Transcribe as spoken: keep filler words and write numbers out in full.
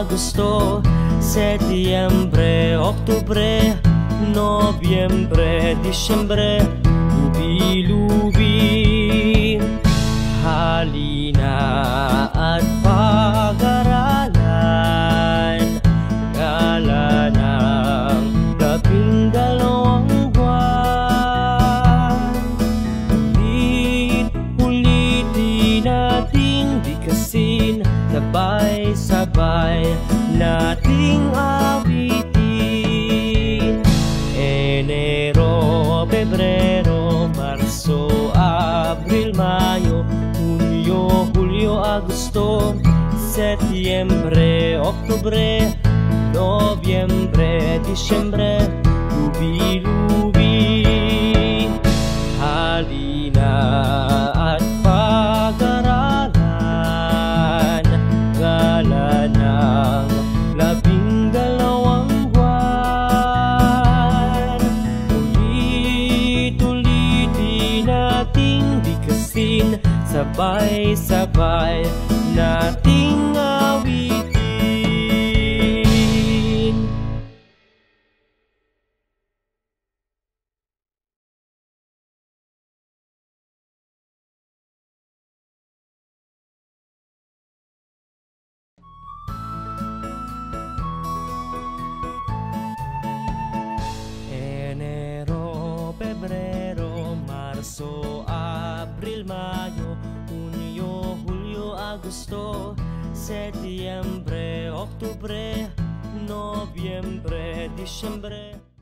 Agosto, Setiembre, Oktubre, Nobyembre, Disyembre, lubi-lubi. Halina at pag-aralan, gala ng labing dalawang buwan. Ulit-ulitin nating bigkasin, sabay-sabay nating awitin. Enero, Pebrero, Marso, Abril, Mayo, Hunyo, Hulyo, Agosto, Setiembre, Oktubre, Nobyembre, Disyembre, lubi-lubi. Halina at pag-aralan, gala ng labing dalawang buwan. Ulit-ulitin nating bigkasin, sabay-sabay nating awitin. Enero, Pebrero, Marso, Abril, Mayo, Hunyo, Hulyo, Agosto, Setiembre, Oktubre, Nobyembre, Disyembre.